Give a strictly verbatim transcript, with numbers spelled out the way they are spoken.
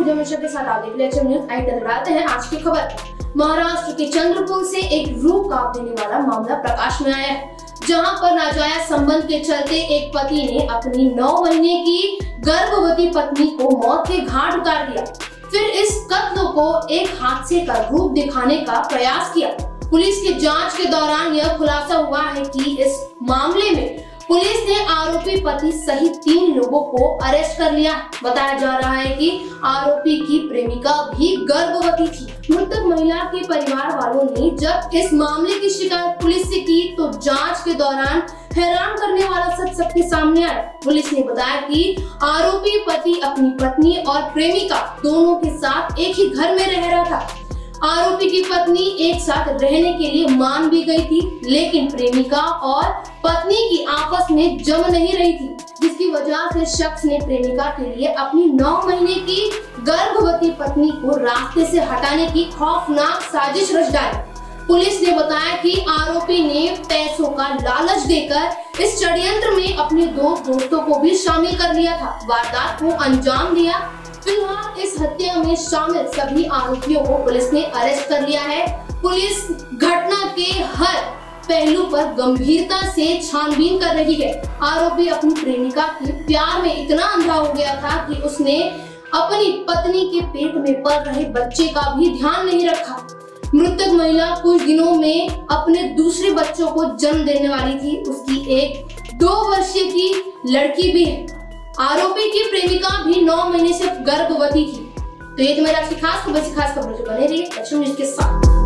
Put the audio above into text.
Video में के साथ आप देख रहे हैं न्यूज़। आइए नजर डालते हैं आज की खबर। महाराष्ट्र के चंद्रपुर से एक रूह कांप देने वाला मामला प्रकाश में आया है, जहां पर नाजायज संबंध के चलते एक पति ने अपनी नौ महीने की गर्भवती पत्नी को मौत के घाट उतार दिया, फिर इस कत्ल को एक हादसे का रूप दिखाने का प्रयास किया। पुलिस की जांच के दौरान यह खुलासा हुआ है कि इस मामले में पुलिस ने आरोपी पति सहित तीन लोगों को अरेस्ट कर लिया। बताया जा रहा है कि आरोपी की प्रेमिका भी गर्भवती थी। मृतक महिला के परिवार वालों ने जब इस मामले की शिकायत पुलिस से की तो जांच के दौरान हैरान करने वाला सच सबके सामने आया। पुलिस ने बताया कि आरोपी पति अपनी पत्नी और प्रेमिका दोनों के साथ एक ही घर में रह रहा था। आरोपी की पत्नी एक साथ रहने के लिए मान भी गई थी, लेकिन प्रेमिका और पत्नी की आपस में जम नहीं रही थी, जिसकी वजह से शख्स ने प्रेमिका के लिए अपनी नौ महीने की गर्भवती पत्नी को रास्ते से हटाने की खौफनाक साजिश रच डाली। पुलिस ने बताया कि आरोपी ने पैसों का लालच देकर इस षड्यंत्र में अपने दो दोस्तों को भी शामिल कर लिया था, वारदात को अंजाम दिया। फिलहाल इस हत्या में शामिल सभी आरोपियों को पुलिस ने अरेस्ट कर लिया है। पुलिस घटना के हर पहलू पर गंभीरता से छानबीन कर रही है। आरोपी अपनी प्रेमिका के प्यार में इतना अंधा हो गया था कि उसने अपनी पत्नी के पेट में पल रहे बच्चे का भी ध्यान नहीं रखा। मृतक महिला कुछ दिनों में अपने दूसरे बच्चों को जन्म देने वाली थी। उसकी एक दो वर्षीय की लड़की भी है। आरोपी की प्रेमिका भी नौ महीने से गर्भवती थी। तो ये तुम्हारी आज की खास खबर, खास खबरों से बने रहिए न्यूज़ के साथ।